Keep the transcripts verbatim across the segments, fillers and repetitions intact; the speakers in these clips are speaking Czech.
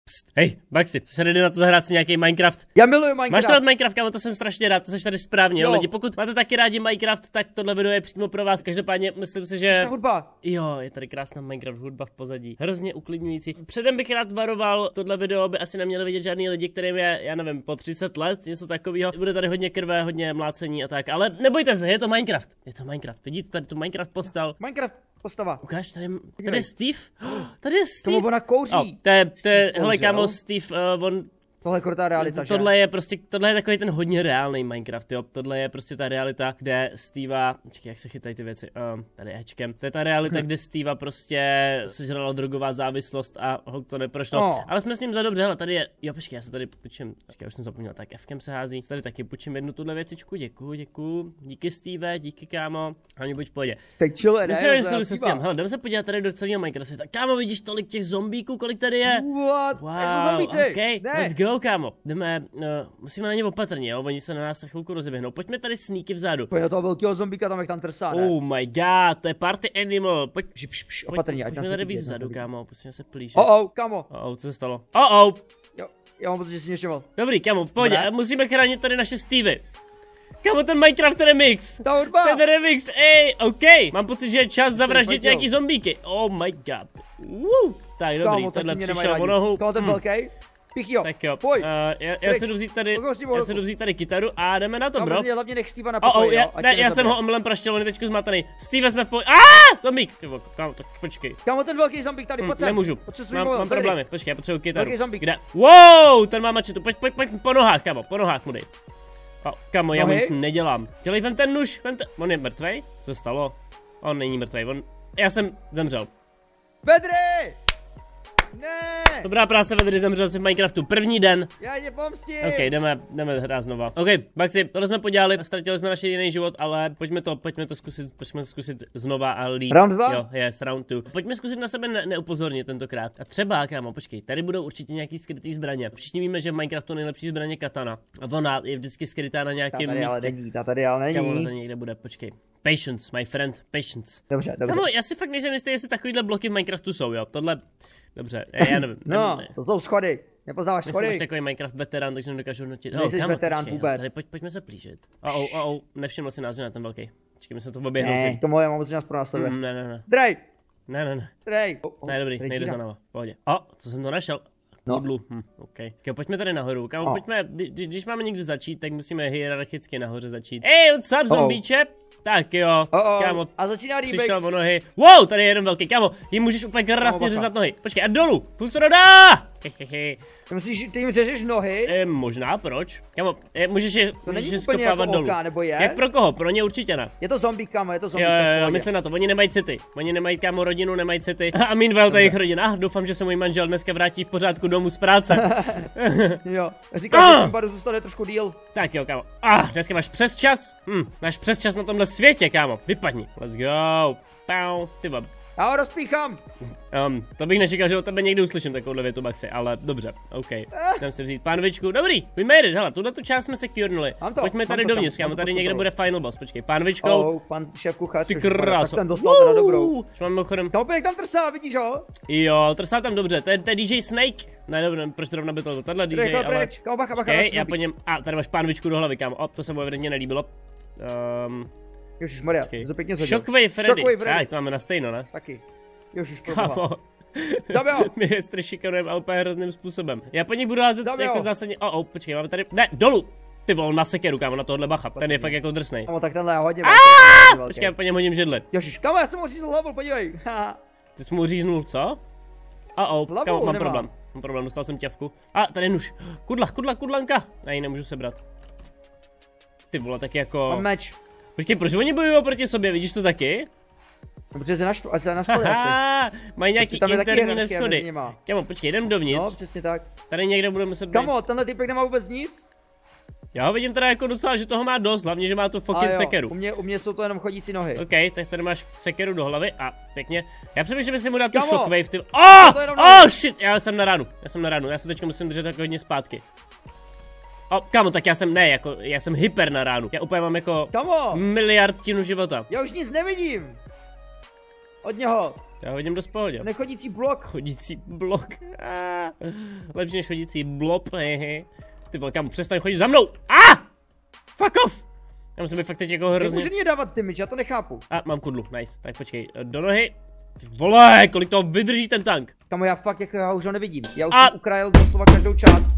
Pst, hej, Baxi, se ready na to zahrát si nějaký Minecraft? Já miluju Minecraft. Máš rád Minecraft, kámo, to jsem strašně rád, to jsi tady správně, jo. Lidi, pokud máte taky rádi Minecraft, tak tohle video je přímo pro vás, každopádně myslím si, že... Ta hudba. Jo, je tady krásná Minecraft hudba v pozadí, hrozně uklidňující. Předem bych rád varoval, tohle video by asi neměli vidět žádný lidi, kterým je, já nevím, po třicet let, něco takového. Bude tady hodně krve, hodně mlácení a tak, ale nebojte se, je to Minecraft, je to Minecraft, vidíte tady tu Minecraft postel. Minecraft postava. Ukáž, tady, tady je Steve, oh, tady je Steve. Tomu ona kouří. Oh, to je, to je, hele kámo, Steve, uh, on... Tohle je krutá realita, tohle že? je prostě, tohle je takový ten hodně reálný Minecraft, jo. Tohle je prostě ta realita, kde Steva, počkej, jak se chytají ty věci, um, tady Ečkem. To je ta realita, kde Steva prostě sežrala drogová závislost a ho to neprošlo. Oh. Ale jsme s ním za dobře, hele, tady je, jo, počkej, já se tady půjčím, počkej, už jsem zapomněl, tak Fkem se hází, tady taky půjčím jednu tuhle věcičku, děkuju, děkuju, díky Steve, díky kámo, a mě buď v pohodě. Tak chill, ne, ne, se s tím, hele, jdeme se podívat tady do celého Minecraftu, tak kámo, vidíš tolik těch zombíků, kolik tady je? What? Wow, jsou zombíci. Okay, let's go, kámo, jdeme. Uh, musíme na ně opatrně, jo, oni se na nás za chvilku rozeběhnou. Pojďme tady sníky vzadu. Pojď na toho velkého zombíka, tam jak tam trsá, ne? Oh my god, to je party animal. Pojď, pš, pš, pš, opatrně, ať pojďme tady víc vzadu, kámo, pustíme se plíže. Oh oh, kámo. Oh oh, co se stalo? Oh oh. Jo, já mám pocit, že jsi měšoval. Dobrý, kámo, pojď, musíme chránit tady naše Stevy. Kámo, ten Minecraft remix. Ta hudba. Ten remix, ej, ok. Mám pocit, že je čas zavraždit nějaký zombíky. Oh my god. Woo. Tak dobrý, kámo, tohle přišel o nohu. Kámo, ten velký. Pich jo. Tak jo, pojď. Uh, já, já se jdu vzít tady, já se jdu vzít tady kytaru a jdeme na to, bro. Samozřejmě hlavně nech Steva na pokoji, oh, oh, já, ne, já jsem ho omylem praštěl, on je teďko zmatený. Steve jsme po... Aaaa, zombík! Tyvo, kámo, tak počkej. Kámo, ten velký zombík tady, pojď sem. Nemůžu, mám, mám problémy, počkej, já potřebuji kytaru. Velký zombík. Kde? Wow, ten má mačetu, pojď, pojď, pojď po nohách, kámo, po nohách mu dej. Oh, kámo, já mu nic nedělám. Dělej, vem ten nůž, vem ten... On je mrtvej? Co stalo? On není mrtvej, on... Já jsem zemřel. Vedry! Ne! Dobrá práce, Vedry, zemřel si v Minecraftu. První den. Já tě pomstím. Ok, jdeme, jdeme hrát znova. Ok, Baxi, tohle jsme podělali, ztratili jsme naše jiný život, ale pojďme to, pojďme to zkusit, pojďme to zkusit znova a líp. Round dva? Jo, yes, round two. Pojďme zkusit na sebe ne neupozornit tentokrát. A třeba, kámo, počkej, tady budou určitě nějaký skrytý zbraně. Všichni víme, že v Minecraftu nejlepší zbraně katana. A ona je vždycky skrytá na nějakém místě. Ta tady ale není, ta tady ale není. Kámo, to někde bude, počkej. Patience, my friend, patience. Dobře, dobře. Kámo, já si fakt nejsem jistý, jestli takovýhle bloky v Minecraftu jsou, jo. Tohle, dobře, já nevím. No, ne, ne. to jsou schody. Nepoznáváš schody. Nejsem už takový Minecraft veterán, takže nedokážu hodnotit. Nejsi veterán počkej, vůbec. Tady pojď, pojďme se plížit. Oh, oh, oh, oh, nevšiml si nás, že na ten velký. Počkej, my se to oběhnou ne, si. to moje, mám pocit, že nás pronásleduje. Mm, ne, ne, ne. Drej! Ne, ne, ne. Drej! Oh, oh, ne, dobrý, nejde za náma, pohodě. O, oh, co jsem to našel? Kudlu, no. hm, OK. Okay, pojďme tady nahoru, kámo, oh. pojďme, kdy, když máme někde začít, tak musíme hierarchicky nahoře začít. Ej, what's up, zombíče? Oh. Tak jo, oh, oh. kámo, a začíná Rebix. Přišel o nohy. Wow, tady je jeden velký, kámo, jim můžeš úplně krásně oh, řezat nohy. Počkej, a dolů, půjdu to dá! Hehehe. Ty musíš, ty jim řežeš nohy? E, možná, proč? Kámo, e, můžeš je, to můžeš je skopávat jako dolů. oka, nebo je? Jak pro koho? Pro ně určitě ne. Je to zombík, kámo, je to zombík. Jo, jo, jo, myslím na to, oni nemají city. Oni nemají, kámo, rodinu, nemají city. A meanwhile, to je jejich rodina. Doufám, že se můj manžel dneska vrátí v pořádku domů z práce. Jo, říkáš, že ten baru zůstane trošku díl. Tak jo, kámo. Ah, dneska máš přes čas. Hm, máš přes čas na tomhle světě, kámo. Vypadni. Let's go. Pau, ty bab. Já ho rozpíchám. Um, to bych nečekal, že od tebe někdy uslyším takovouhle větu, Baxi, ale dobře, OK. Jdem si vzít pánvičku, dobrý, we made it, hele, tuhle tu část jsme securnuli. Pojďme tady dovnitř, kámo, tady někde bude final boss, počkej, pánvičkou. Oh, pan šéf kuchař. Ty kráso. Ten dostal teda dobrou. Už mám mimochodem. Kámo, jak tam trsá, vidíš ho? Jo, trsá tam dobře, to je, to je D J Snake. Ne, dobře, proč zrovna by to tahle D J, Rychle ale... Pryč. Kámo, bacha, bacha, já po něm, a tady máš pánvičku do hlavy, kámo, o, to se mu evidentně nelíbilo. Um, Ježišmarja, to pěkně zhodil. Shockwave Freddy, Shockwave to máme na stejno, ne? Taky. Ježiš, proboha. Kámo, my je šikanujeme úplně hrozným způsobem. Já po nich budu házet Zabio. Jako zásadně, oh, oh, počkej, máme tady, ne, dolů. Ty vole, na sekeru, kámo, na tohle bacha, ten je fakt jako drsnej. Kámo, tak tenhle je hodně velký. Počkej, já po něm hodím židli. Ježiš, kámo, já jsem mu říznul hlavu, podívej. Ty jsi mu říznul, co? Oh, oh, kámo, mám problém, mám problém, dostal jsem ťavku. A, tady je nůž, kudla, kudla, kudlanka. Já ji nemůžu sebrat. Ty vole, tak jako... Mám meč. Počkej, proč oni bojují proti sobě, vidíš to taky? No, protože se naštvu, asi se naštvali asi. Mají nějaký interní neshody. Kámo, počkej, jdem dovnitř. No, přesně tak. Tady někde budeme muset být. Kámo, tenhle typek nemá vůbec nic? Já ho vidím teda jako docela, že toho má dost, hlavně, že má tu fucking sekeru. U mě, u mě jsou to jenom chodící nohy. OK, tak tady máš sekeru do hlavy a pěkně. Já přemýšlím, že si mu dát tu Kamo, shockwave, ty... Oh! Oh shit, já jsem na ránu, já jsem na ránu, já se teďka musím držet jako hodně zpátky. O, kámo, tak já jsem, ne, jako, já jsem hyper na ránu. Já úplně mám jako Kamo, miliard tínů života. Já už nic nevidím. Od něho. Já hodím do pohodě. Nechodící blok. Chodící blok. Ah. Lepší než chodící blob, hehe. Ty vole, kam přestaň chodit za mnou. Ah! Fuck off! Já musím být fakt teď jako hrozně. Jak může dávat ty myč, já to nechápu. A mám kudlu, nice. Tak počkej, do nohy. Ty vole, kolik toho vydrží ten tank? Kamo, já fakt jako já už ho nevidím. Já už A... jsem ukrajil doslova každou část.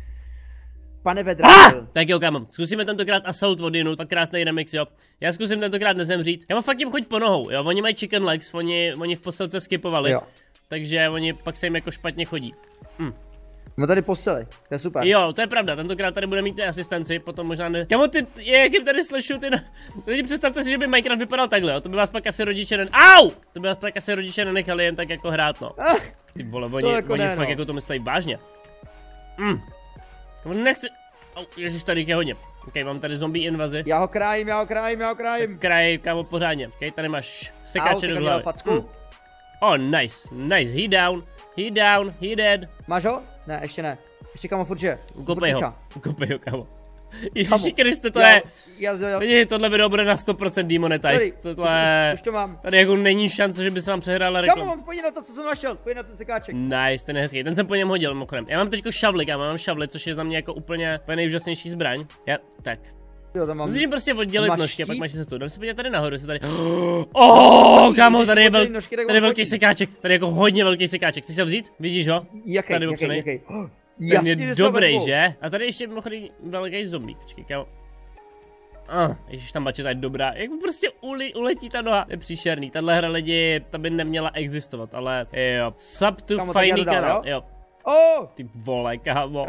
Pane vedra. Ah! Tak jo, kámo, zkusíme tentokrát assault odjinut, tak krásný remix, jo. Já zkusím tentokrát nezemřít. Já mám fakt jim choď po nohou, jo. Oni mají chicken legs, oni, oni v posilce skipovali. Jo. Takže oni pak se jim jako špatně chodí. Hm. No tady posily, to je super. Jo, to je pravda, tentokrát tady bude mít ty asistenci, potom možná ne. Kámo, ty, jak jim tady slashu, ty na... Teď představte si, že by Minecraft vypadal takhle, jo. To by vás pak asi rodiče nen... Au! To by vás pak asi rodiče nenechali jen tak jako hrát, no. Ah, ty vole, oni, jako oni ne, fakt no. jako to myslí vážně. Hm. Kámo, nechci... Oh, ježiš, tady je hodně. Ok, mám tady zombie invazi. Já ho krájím, já ho krájím, já ho krájím. Kraj, kámo, pořádně. Ok, tady máš sekáče do hlavy. Hm. Oh, nice, nice, he down, he down, he dead. Máš ho? Ne, ještě ne. Ještě kamo furt žije. Ukopej ho, ukopej ho, kámo. Ježiši Kamo. Kriste, to Já- je... já- já- Vidíš, tohle video bude na sto procent demonetized. Tady, Tohle... už, už to mám. Tady jako není šance, že by se vám přehrála Kamo, reklama. mám pojď na to, co jsem našel. Pojď na ten sekáček. Nice, ten je hezký, ten jsem po něm hodil, mimochodem. Já mám teďko šavly, kámo, mám šavly, což je za mě jako úplně, úplně nejúžasnější zbraň. Já, tak. Jo, tam mám. Musíš jim prostě oddělit Máš nožky a pak štít? máš cestu. Dám se podívat tady nahoru, jestli tady... Oh, kámo, tady je, vel... Oddělit nožky, tak tady je on velký chodí. sekáček, tady je jako hodně velký sekáček. Chceš ho vzít? Vidíš ho? Jaký, Tady jaký, opřenej. jaký? Oh, Ten jasně, je že se ho dobrý, vezmu. že? A tady ještě mimochodem velký zombie, počkej, kámo. Ah, ježiš, tam bačeta je dobrá, jak prostě uli, uletí ta noha, je příšerný, tahle hra lidi, ta by neměla existovat, ale jo, sub to Kámo, tak já fajný dodám, kanál, jo? jo, Oh, ty vole, kámo.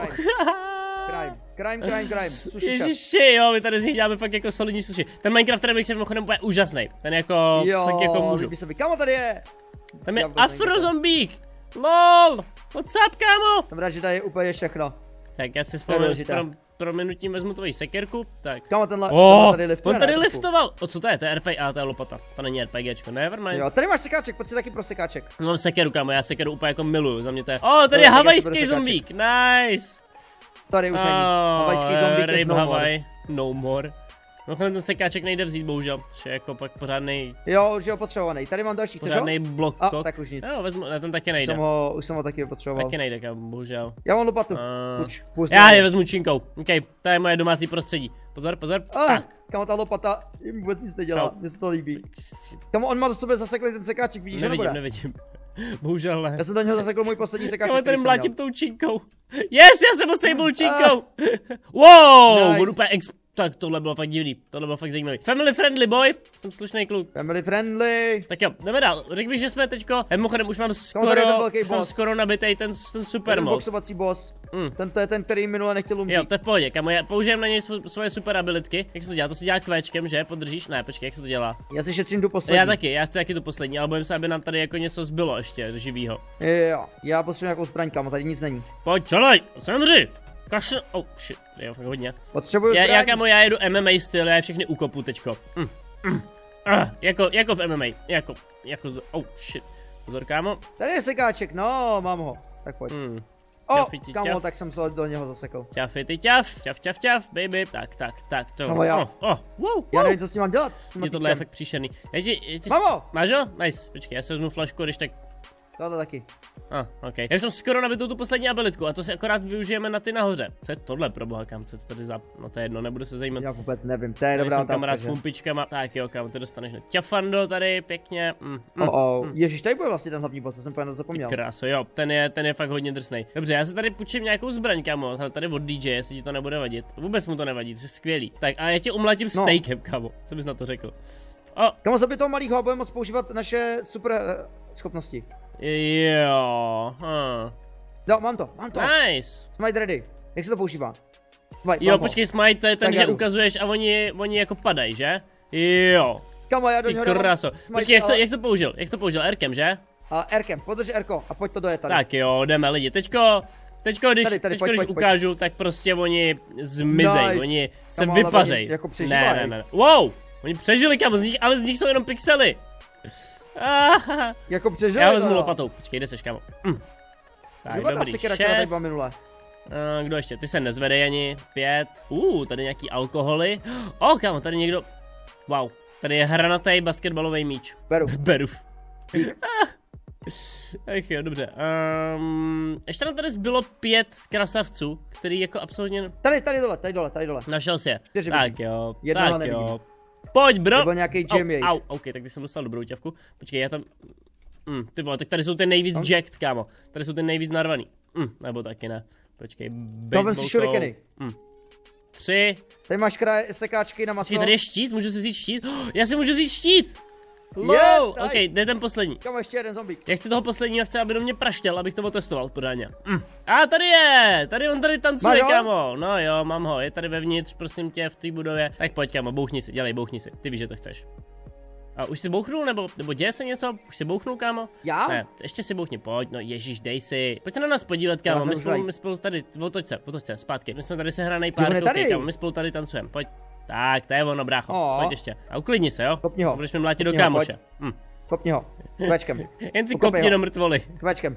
crime, crime, crime, crime. Sushi chef. Ježiši, jo, my tady z nich děláme fakt jako solidní sushi. Ten Minecraft remix je mimochodem úplně úžasný, ten jako, Jo, fakt jako můžu. líbí se mi. Kámo, tady je. Tam je Já vůbec afro nevím, zombík, lol, what's up, kámo? Jsem rád, že tady je úplně všechno. Tak já si je vzpomenu, důležité. pro, prominutím vezmu tvoji sekerku, tak. Kámo, tenhle, Oh, tenhle tady liftuje. on tady ne, trochu. liftoval. O co to je? To je R P G, a to je lopata. To není RPGčko, nevermind. Jo, tady máš sekáček, pojď si taky pro sekáček. Mám sekeru, kámo, já sekeru úplně jako miluju, za mě to je. O, oh, tady Jo, je tak já si beru havajský sekáček. zombík, nice. Tady už není. Oh, Havajský zombík je Rape no more. Hawaii, no more. Mimochodem ten sekáček nejde vzít, bohužel, což je jako pak pořádnej, Jo, už je ho potřebovaný. Tady mám další, chceš ho? pořádnej blok A, kok. tak už nic. Jo, vezmu, ne, ten taky Už nejde. jsem ho, už jsem ho taky potřeboval. Taky nejde, kámo, bohužel. Já mám lopatu. Uh, Uč, pust já mě. je vezmu činkou, ok, to je moje domácí prostředí. Pozor, pozor, Ah, tak. Kámo, ta lopata jim vůbec nic nedělá, No. mně se to líbí. Kámo, on má do sebe zaseklý ten sekáček, vidíš, že Nevidím, nebude? nevidím. Bohužel ne. Já jsem do něho zasekl můj poslední sekáček, Já tady který jsem mlátím měl. tou činkou. Yes, já jsem ho sejmul činkou. Wow, Nice. on úplně ex... Tak tohle bylo fakt divný, tohle bylo fakt zajímavý. Family friendly boy, jsem slušný kluk. Family friendly. Tak jo, jdeme dál. Řekl bych, že jsme teďko, mimochodem už mám skoro, tady je ten velký už mám boss. skoro nabitej ten, ten super Ten mod. boxovací boss. Mm. Ten to je ten, který minule nechtěl umřít. Jo, to je v pohodě, kamo, já použijem na něj sv- svoje super abilitky. Jak se to dělá? To se dělá kvéčkem, že? Podržíš? Ne, počkej, jak se to dělá? Já si šetřím tu poslední. Já taky, já chci taky tu poslední, ale bojím se, aby nám tady jako něco zbylo ještě živýho. Jo, já potřebuji nějakou zbraň, kámo, tady nic není. Pojď, čelej, zemři! Kašl, oh shit, tady je fakt hodně. Potřebuju Já, zbraň. já kamo, já jedu M M A styl, já je všechny ukopu teďko. Mm, mm, ah, jako, jako v M M A, jako, jako z, oh shit. Pozor, kámo. Tady je sekáček, no, mám ho. Tak pojď. Hmm. O, Čafiti, kámo, čaf. tak jsem se do něho zasekl. Čafy ty čaf, čaf, čaf, čaf, baby. Tak, tak, tak, to. Kámo, já- Oh, oh, wow, Já wow. nevím, co s tím mám dělat. s tím Je tohle je týpkem. fakt příšerný. Já ti, já ti... Mamo! Máš ho? Nice, počkej, já si vezmu flašku, když tak... Tohle taky. Ah, ok. Já už mám skoro nabitou tu poslední abilitku a to si akorát využijeme na ty nahoře. Co je tohle pro boha, kam co je tady za... No to je jedno, nebudu se zajímat. Já vůbec nevím, to je Tady dobrá jsem otázka, kamarád s že? pumpičkama. Tak jo, kámo, ty dostaneš na ťafando tady, pěkně. Mm, mm. Oh, oh. Ježíš, tady bude vlastně ten hlavní boss, já jsem úplně zapomněl. Kráso, jo, ten je, ten je fakt hodně drsnej. Dobře, já se tady půjčím nějakou zbraň, kámo, hele, tady od D J, jestli ti to nebude vadit. Vůbec mu to nevadí, to je skvělý. Tak a já tě umlatím No. steakem, kámo, co bys na to řekl? O, Kámo, za by toho malýho budeme moct používat naše super uh, schopnosti. jo, hm. Jo, mám to, mám to. Nice. Smite ready. Jak se to používá? Smite, Jo, mám ho. počkej, smite, to je ten, Tak že já jdu. ukazuješ a oni, oni jako padají, že? Jo, Kámo, já do ty něho dávám kraso. smite, Počkej, jak jsi, to, ale- jak jsi to použil? Jak jsi to použil? Rkem, že? A Rkem, podrž Rko a pojď to dojet tady. Tak jo, jdeme lidi. Teďko, teďko když, Tady, tady, teďko, pojď, když pojď, ukážu, tak prostě oni zmizej, Nice. oni se Kámo, ale vypařej. oni jako ne, přežívají. ne, ne. Wow, oni přežili kam, z nich, ale z nich jsou jenom pixely. Ah, Jako přežil. já vezmu lopatou, počkej, kde seš, kámo. Hm. Tak, Dobrá dobrý, sekera, která tady šest. byla minule. Uh, kdo ještě? Ty se nezvedej ani. Pět. Uh, tady nějaký alkoholy. O, oh, kámo, tady někdo. Wow, tady je hranatý basketbalový míč. Beru. Beru. Ah, Ach jo, dobře. Um, ještě nám tady zbylo pět krasavců, který jako absolutně... Tady, tady dole, tady dole, tady dole. Našel si je. Čtyři Tak vidím. jo, Jednoho tak nevidím. jo. Pojď, bro! Nebo nějaký au, jam jej. au, ok, tak ty jsem dostal dobrou ťavku. Počkej, já tam... Mm, ty vole, tak tady jsou ty nejvíc Tam? jacked, kámo. Tady jsou ty nejvíc narvaný. Mm, nebo taky ne. Počkej, Tam si shurikeny. Mm. Tři. Tady máš kraje, sekáčky na maso. Počkej, tady je štít, můžu si vzít štít? Oh, já si můžu vzít štít! Wow, Yes, ok, nice. jde ten poslední. Kam ještě jeden zombík. Já chci toho posledního, chci, aby do mě praštěl, abych to otestoval pořádně. Mm. A tady je, tady on tady tancuje, Máš ho? kámo. No jo, mám ho, je tady vevnitř, prosím tě, v té budově. Tak pojď, kámo, bouchni si, dělej, bouchni si, ty víš, že to chceš. A už si bouchnul, nebo, nebo děje se něco? Už si bouchnul, kámo? Já? Ne, ještě si bouchni, pojď, no ježíš, dej si. Pojď se na nás podívat, kámo, Já my jsem spolu, už my spolu tady, otoč se, otoč se, zpátky. My jsme tady sehranej Jo, on pár je koukej, tady. kámo, my spolu tady tancujeme, pojď. Tak, to je ono, brácho, O. pojď ještě. A uklidni se, jo? Kopni ho. Budeš mi mlátit do Kopni ho, kámoše. Hm. Kopni ho. Kvečkem. Jen si Ukopej kopni ho. do mrtvoly. Kvečkem.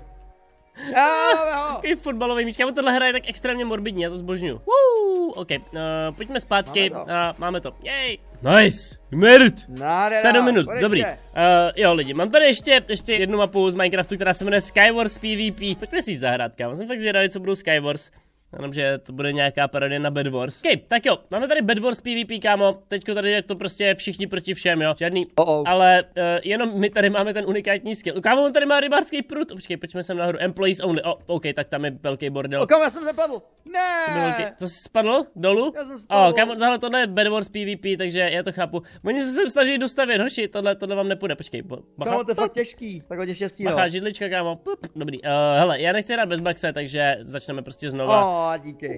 Máme ho. Takový fotbalový míč, kámo, tohle hra je tak extrémně morbidní, já to zbožňuju. Woo, ok, uh, pojďme zpátky Máme to. a uh, máme to. Jej. Nice, we made it. Nádhera. Sedm minut, Pojď dobrý. ještě. Uh, jo lidi, mám tady ještě, ještě jednu mapu z Minecraftu, která se jmenuje Skywars PvP. Pojďme si ji zahrát, kámo, jsem fakt zvědavý, co budou Skywars. Jenom, že to bude nějaká parodie na Bed Wars. Ok, tak jo, máme tady Bed Wars PvP, kámo. Teďko tady je to prostě všichni proti všem, jo. Žádný, Oh, oh. ale uh, jenom my tady máme ten unikátní skill. Kámo, on tady má rybářský prut. Počkej, pojďme sem nahoru. Employees only. O, oh, ok, tak tam je velký bordel. O, kam já jsem zapadl? To byl velký... Ne. Co jsi spadl? Dolů? Já jsem spadl. O, kámo, tohle tohle je Bed Wars PvP, takže já to chápu. Oni se sem snaží dostavit, hoši, tohle, tohle vám nepůjde. Počkej, bo- bacha. Kámo, to je fakt těžký. Tak hodně štěstí, no. Bacha, židlička, kámo. Pup, dobrý. Uh, hele, já nechci hrát bez baxe, takže začneme prostě znova. O, díky.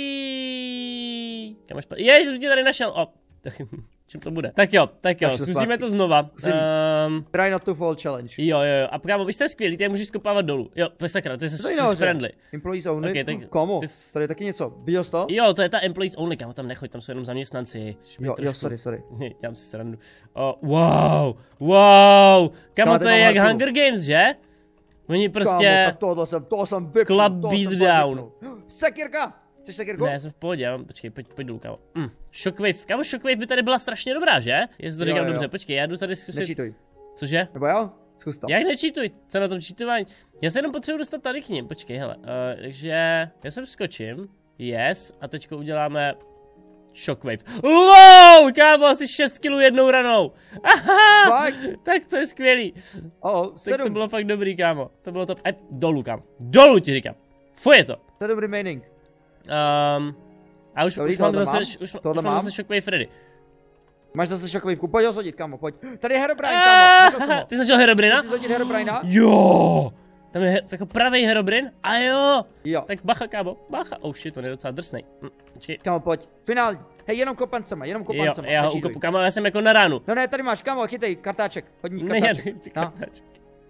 Ují. Kam máš špatný? Jej, jsem tě tady našel. O, čím to bude? Tak jo, tak jo, Tak se zkusíme zpátky. to znova. Zkusím. Um, Try not to fall challenge. jo, jo, jo. A kámo, víš, co je skvělý, ty je můžeš skopávat dolů. Jo, to je sakra, ty jsi, Co to je jsi nahoře? friendly. Employees only. Ok, tak- Komu? ty f- Tady je taky něco. Viděl jsi to? Jo, to je ta employees only, kámo, tam nechoď, tam jsou jenom zaměstnanci. Jo, jo, sorry, sorry. Dělám si srandu. O, wow, wow. Kámo, Kámo, to tady je mám jak harpu. Hunger Games, že? Oni prostě... Kámo, tak tohle jsem, toho jsem vypnul. Club toho jsem beatdown. vypnul. Sekirka! Chceš sekirku? Ne, já jsem v pohodě, já mám, počkej, pojď, pojď dolů, kámo. Mm. Shockwave, kámo, Shockwave by tady byla strašně dobrá, že? Jestli to Jo, říkám jo. dobře, počkej, já jdu tady zkusit. Nečítuj. Cože? Nebo jo? Zkus to. Jak nečítuj? Co na tom čítování? Já se jenom potřebuji dostat tady k ním, počkej, hele. Uh, takže já sem skočím, yes, a teďko uděláme Shockwave. Wow, kámo, asi šest kilů jednou ranou. Aha, Fakt? tak to je skvělý. O, Tak to sedm. bylo fakt dobrý, kámo. To bylo top. E, dolů, kámo. Dolů ti říkám. Fuj je to. Sedm remaining. Um, a už, Dobrý, už mám tohle zase, mám. už, už Tohle mám mám. zase Shockwave ready. Máš zase šokovývku, pojď ho zhodit, kámo, pojď. Tady je Herobrine, kámo, našel jsem ho. Ty jsi našel Herobrina? Chci si zhodit Herobrina? Jo! Tam je he, jako pravý Herobrin? A jo! Jo. Tak bacha, kámo, bacha. Oh shit, on je docela drsnej. Hm, počkej. Kámo, pojď. Finální. Hej, jenom kopancema, jenom Jo, kopancema. já ho nečítuj. ukopu, kámo, já jsem jako na ránu. No ne, tady máš, kámo, chytej, kartáček. Pojď mi Ne, já kartáček. nechci No. kartáček.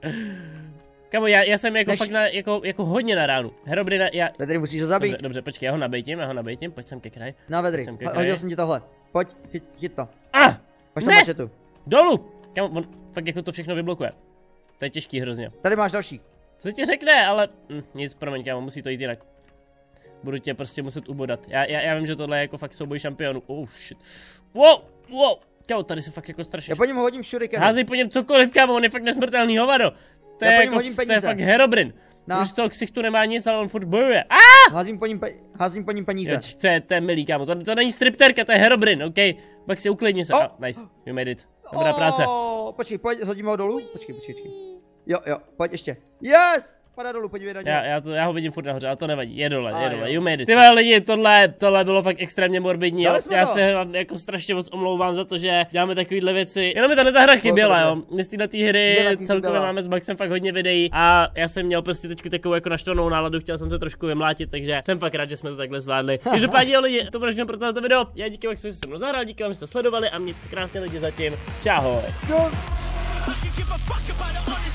Kámo, já, já jsem jako Než- fakt na, jako, jako hodně na ránu. Herobrina, já... Tady musíš ho zabít. Dobře, dobře, počkej, já ho nabejtím, já ho nabejtím, pojď sem ke kraji. Na vedry. Jsem ke Ho- kraji. Hodil jsem ti tohle. Pojď, chyt, chyt to. Ah! Máš tam Ne! mačetu. Dolů! Kámo, on fakt jako to všechno vyblokuje. To je těžký hrozně. Tady máš další. Co ti řekne, ale hm, nic, promiň, kámo, musí to jít jinak. Budu tě prostě muset ubodat. Já, já, já vím, že tohle je jako fakt souboj šampionů. Oh shit. Wow, wow. Kámo, tady se fakt jako strašně... Já po něm hodím shuriken. Házej po něm cokoliv, kámo, on je fakt nesmrtelný hovado. To Já je, po něm jako, hodím to je peníze. fakt Herobrin. No. Už z toho ksichtu nemá nic, ale on furt bojuje. Ah! Házím po ním, pe... házím po ním peníze. Jo, to, je, to je milý, kámo. To, to není stripterka, to je Herobrin, OK? Pak si uklidni se. Oh. Oh. Nice, you made it. Dobrá práce. Oh, počkej, pojď, hodíme ho dolů. Počkej, počkej, počkej. Jo, jo, pojď ještě. Yes! Padá dolů, podívej na něj. Já, já, to, já ho vidím furt nahoře, ale to nevadí, je dole, A je dole, jo. you made it. Ty vole lidi, tohle, tohle bylo fakt extrémně morbidní, jo. Dali jsme Já to. se vám jako strašně moc omlouvám za to, že děláme takovýhle věci. Jenom mi tahle ta hra chyběla, jo. My z této hry Mě taky celkově chyběla. máme s Maxem fakt hodně videí a já jsem měl prostě teď takovou jako naštvanou náladu, chtěl jsem se trošku vymlátit, takže jsem fakt rád, že jsme to takhle zvládli. Každopádně jo, lidi, to bylo všechno pro tohle video. Já díky vám, že jste se mnou zahrál, díky vám, že jste sledovali a mějte se krásně lidi zatím. Čau. Jo. I can give a fuck about the